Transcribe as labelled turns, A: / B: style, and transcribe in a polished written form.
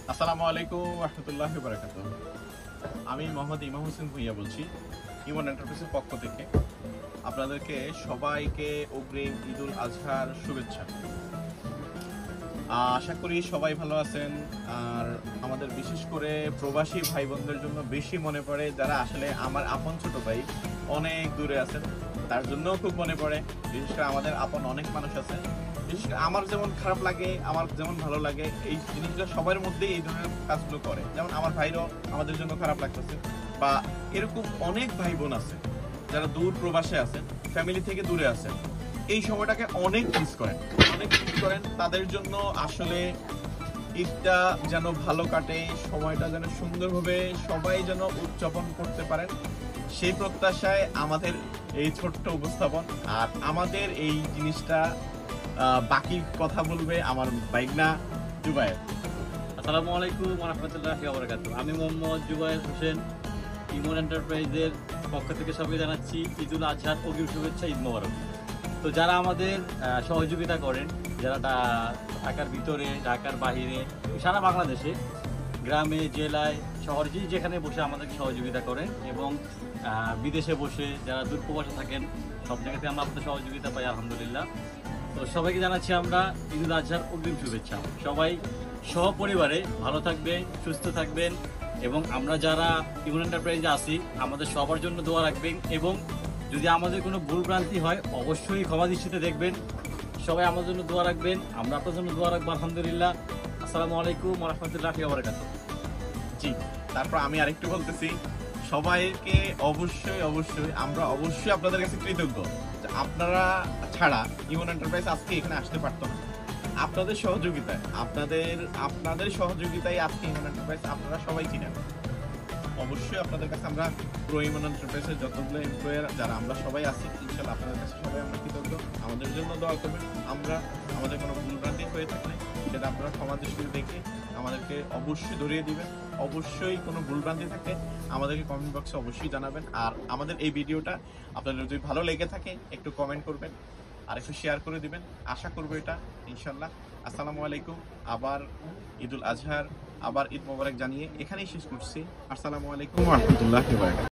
A: আসসালামু আলাইকুম রহমতুল্লাহি বারাকাতুহু। আমি মোহাম্মদ ইমাম হোসেন ভুঁইয়া বলছি ইমন এন্টারপ্রাইজের পক্ষ থেকে। আপনাদেরকে সবাইকে অগ্রিম ঈদুল আজহার শুভেচ্ছা। আশা করি সবাই ভালো আছেন। আর আমাদের বিশেষ করে প্রবাসী ভাই বোনদের জন্য বেশি মনে পড়ে, যারা আসলে আমার আপন ছোট ভাই অনেক দূরে আছেন, তার জন্যও খুব মনে পড়ে। বিশেষ করে আমাদের আপন অনেক মানুষ আছে, বিশেষ করে আমার যেমন খারাপ লাগে, আমার যেমন ভালো লাগে, এই জিনিসগুলো সবার মধ্যেই এই ধরনের কাজগুলো করে। যেমন আমার ভাইরাও আমাদের জন্য খারাপ লাগতেছে, বা এরকম অনেক ভাই বোন আছে যারা দূর প্রবাসে আছেন, ফ্যামিলি থেকে দূরে আছেন, এই সময়টাকে অনেক মিস করেন, অনেক মিস করেন। তাদের জন্য আসলে ঈদটা যেন ভালো কাটে, সময়টা যেন সুন্দরভাবে সবাই যেন উদযাপন করতে পারেন, সেই প্রত্যাশায় আমাদের এই ছোট্ট উপস্থাপন। আর আমাদের এই জিনিসটা বাকি কথা বলবে আমার বাইগনা জুবায়ের।
B: আসসালামু আলাইকুম ওয়া রাহমাতুল্লাহি ওয়া বারাকাতুহু। আমি মোহাম্মদ জুবায়ের হোসেন, ইমন এন্টারপ্রাইজের পক্ষ থেকে সবাইকে জানাচ্ছি ঈদুল আজহার অগ্রিম শুভেচ্ছা, ঈদ মোবারক। তো যারা আমাদের সহযোগিতা করেন, যারা ঢাকার ভিতরে, ঢাকার বাহিরে, সারা বাংলাদেশে, গ্রামে, জেলায়, শহরে, যেখানে বসে আমাদেরকে সহযোগিতা করেন, এবং বিদেশে বসে যারা দূরপ্রবাসে থাকেন, সব জায়গাতে আমরা আপনাদের সহযোগিতা পাই আলহামদুলিল্লাহ। তো সবাইকে জানাচ্ছি আমরা ঈদুল আজহার অগ্রিম শুভেচ্ছা। সবাই সহপরিবারে ভালো থাকবেন, সুস্থ থাকবেন, এবং আমরা যারা ইমন এন্টারপ্রাইজে আছি আমাদের সবার জন্য দোয়া রাখবেন, এবং যদি আমাদের কোনো ভুলভ্রান্তি হয় অবশ্যই ক্ষমা দৃষ্টিতে দেখবেন। সবাই আমাদের জন্য দোয়া রাখবেন, আমরা আপনার জন্য দোয়া রাখবো আলহামদুলিল্লাহ। আসসালামু আলাইকুম ওয়া রাহমাতুল্লাহি ওয়া বারাকাতুহু।
A: জি, তারপর আমি আরেকটু বলতেছি, সবাইকে অবশ্যই আমরা আপনাদের কাছে কৃতজ্ঞ যে আপনারা ছাড়া ইমন এন্টারপ্রাইজ আজকে এখানে আসতে পারতো না। আপনাদের সহযোগিতায়, আপনাদের সহযোগিতায় আজকে ইমন এন্টারপ্রাইজ আপনারা সবাই চিনেন। অবশ্যই আপনাদের কাছে আমরা প্রো ইমন এন্টারপ্রাইজের যতগুলো এমপ্লয়ার যারা আমরা সবাই আছি, ইনশাআল্লাহ আপনাদের কাছে সবাই আমরা কৃতজ্ঞ। আমাদের জন্য দোয়া করবেন। আমাদের কোনো ভুলভ্রান্তি হয়ে থাকলে সেটা আপনারা ক্ষমা দৃষ্টিতে দেখে আমাদেরকে অবশ্যই ধরিয়ে দিবেন। অবশ্যই কোনো ভুলভ্রান্তি থাকে আমাদেরকে কমেন্ট বক্সে অবশ্যই জানাবেন। আর আমাদের এই ভিডিওটা আপনাদের যদি ভালো লেগে থাকে একটু কমেন্ট করবেন আর একটু শেয়ার করে দিবেন। আশা করবো এটা ইনশাল্লাহ। আসসালামু আলাইকুম। আবার ঈদুল আজহার, আবার ঈদ মোবারক জানিয়ে এখানেই শেষ করছি। আসসালামু আলাইকুম ওয়া রাহমাতুল্লাহি ওয়া বারাকাতুহু।